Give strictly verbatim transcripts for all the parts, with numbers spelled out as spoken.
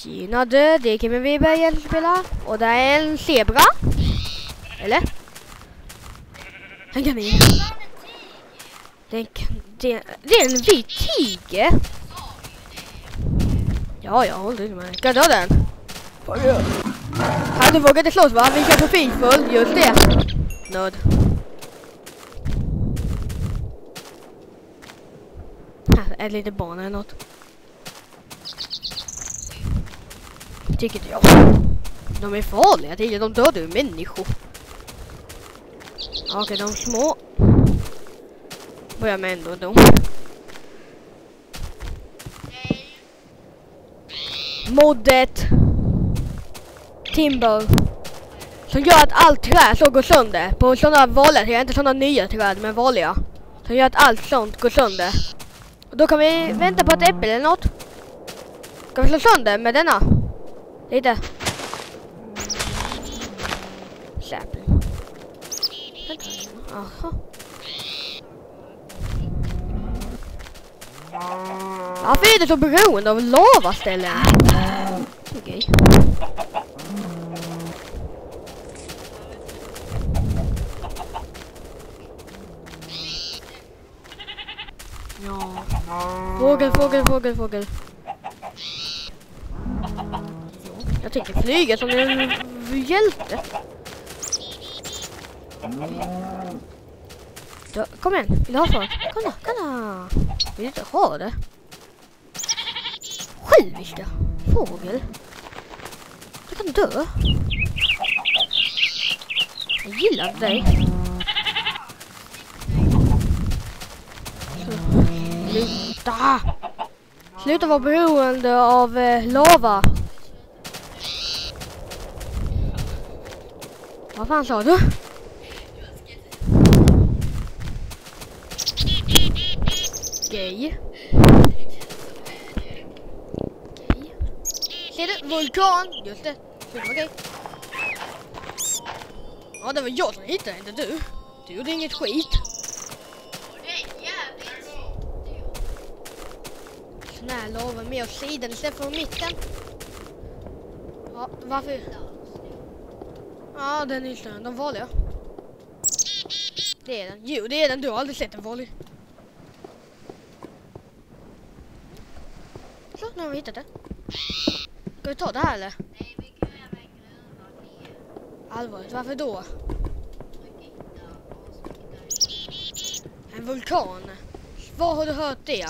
Tjena du, det är Kim Weber jag spelar. Och det är en zebra. Eller? Han kan in. Det är en, det, det är en vit tiger. Ja, jag håller inte med. Ska jag ta den? Har du vågat slåss va? Vi kör på finfull, just det. Nöd. Här är lite barn eller något. Tycker inte jag. De är farliga, tiger. De dödar ju människor. Okej, okay, de små. Börjar med ändå då. Moddet. Timber. Som gör att allt träd så går sönder. På sådana vanliga träd, inte sådana nya träd men vanliga. Som gör att allt sånt går sönder. Och då kan vi vänta på ett äpple eller något. Ska vi slå sönder med denna? Lite. Säpling. Aha. Varför är det så beroende av lavaställen? Okej. Okay. Ja. Fågel, fågel, fågel, fågel. Jag tänker flyga som en hjälte. Ja, kom igen, vill du ha sånt? Kolla, kolla. Vill du inte ha det? Själviska. Fågel. Du kan dö. Jag gillar dig. Sluta. Sluta vara beroende av eh, lava. Vad fan sa du? Gay. Gay. Ser du? Vulkan! Just det. Det var gay. Ja, det var jag som hittade, inte du. Du gjorde inget skit. Sån här lava med åt sidan istället för mitten. Ja, varför? Ja, den är snön. De vanliga. Det är den. Jo, det är den. Du har aldrig sett en vanlig. Så, nu har vi hittat det. Ska vi ta det här eller? Nej, vi gräver en gruva ner. Allvarligt, varför då? En vulkan. Var har du hört det?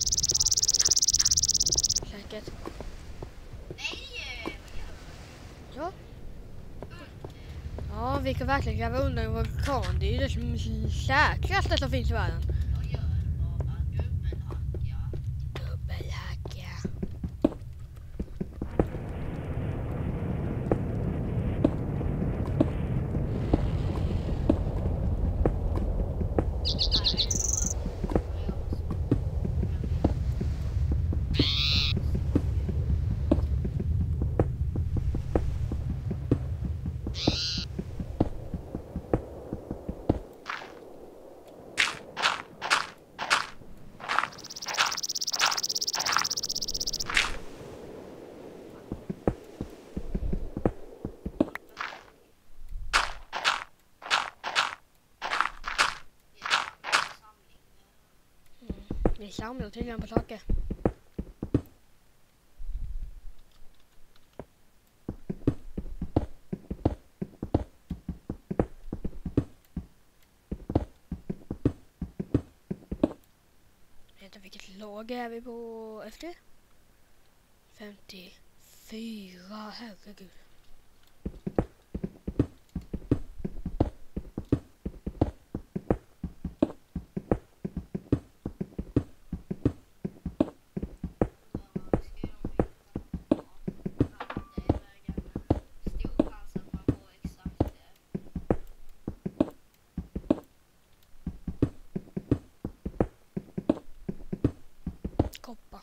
Säkert. Nej! Ja. Ja, vi kan verkligen gräva under en vulkan. Det är ju det som säkraste som finns i världen. Jag gör bara dubbelhacka. Dubbelhacka. Vi samlar tydligen på saker. Vet du vilket lag är vi på efter? femtiofyra, herregud. Koppa.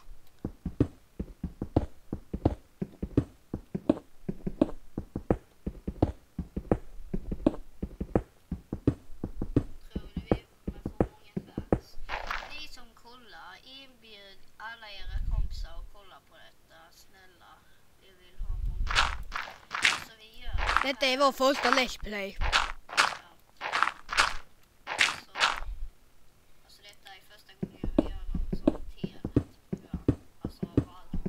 Alla era kompisar och kolla på detta, snälla. Det Detta är vår första Let's Play. Alltså detta är första gången jag gör något sånt tv-program. Alltså av allt.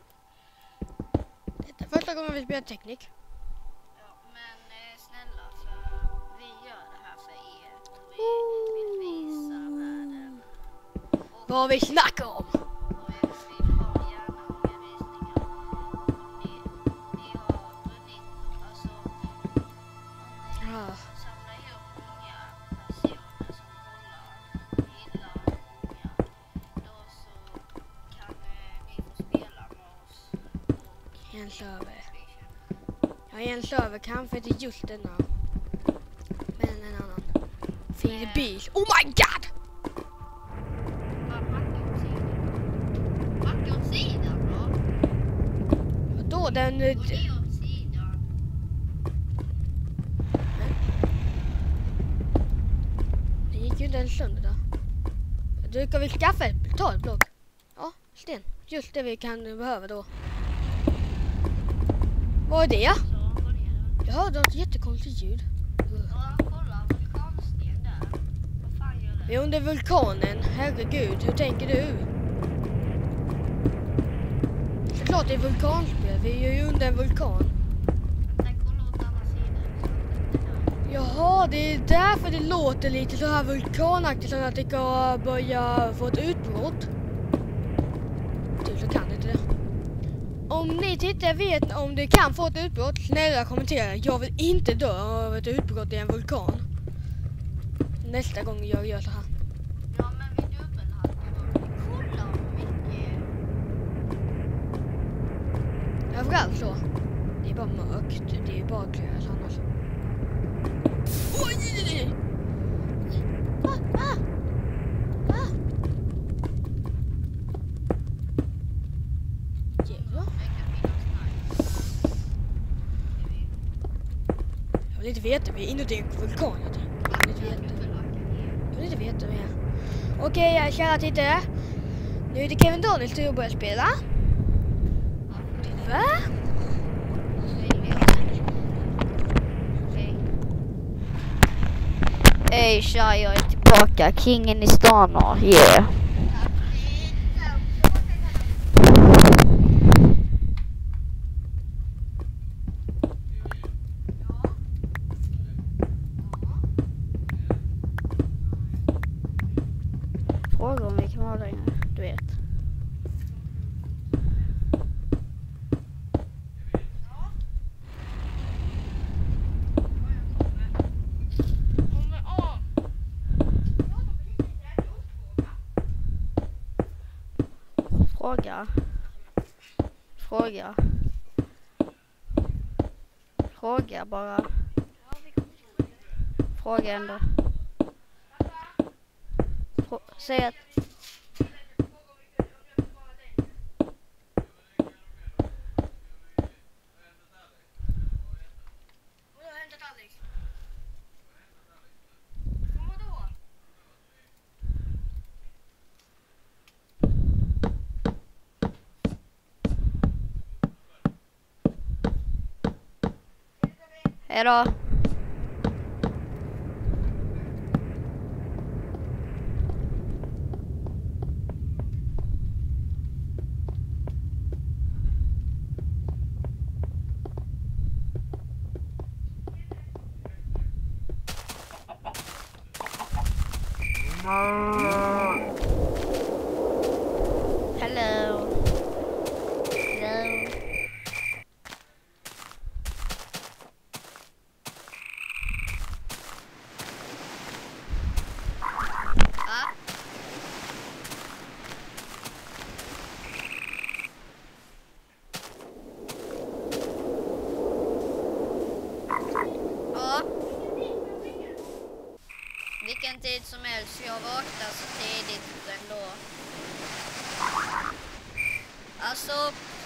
Detta är första gången vi spelar teknik. Ja, men eh, snälla, för vi gör det här för er. Och vi vill visa världen. Och Vad vi snackar om. och vi vill ha gärna många visningar. Och ni, ni har vunnit, alltså om ni Ja. samlar ihop många personer som kollar, gillar många, då så kan eh, ni få spela med oss. Och En server. vi känner. Ja, en server kanske inte just denna. Men en annan. Feel the beach. Oh my god! Bara backa åt sidan. Backa åt sidan då. Vadå den... Och det åt sidan. Det gick ju inte ens sönder där. Du kan vi skaffa ett talblock. Ja, sten. Just det vi kan behöva då. Vad är det? Så går ner där. Jag hörde något jättekonstigt ljud. Ja, kolla vulkansten där. Vad fan gör Vi det? är under vulkanen. Herregud, hur tänker du? Såklart det är vulkanspel. Vi är ju under en vulkan. Nej, kolla åt andra sidan. Så att det där. Jaha, det är därför det låter lite så här vulkanaktigt, som att det ska börja få ett utbrott. Du så kan det inte det. Om ni tittare vet om det kan få ett utbrott, snälla kommentera. Jag vill inte dö av ett utbrott i en vulkan. Nästa gång jag gör så här. Ja, men vi dubbelhackar då. Kolla hur mycket. Överallt så. Det är bara mörkt. Det är bara gräs annars. Oj! Ah, ah. Ah. Jävlar. Jag vill inte veta, vi är inuti en vulkan. Jag tänker. Jag vill inte veta. Jag vill inte veta mer. Okej, kära tittare. Nu är det Kevin Daniels tur att börja spela. Va? Hej tja, jag är tillbaka. Kingen i stan och yeah. Fråga om vi kan vara längre, du vet. Fråga. Fråga. Fråga bara. Fråga ändå. Frå säg att... Hej då. Hello. Hello. Ah. Ja. Vilken tid som helst. Jag vaknar så tidigt ändå. Alltså,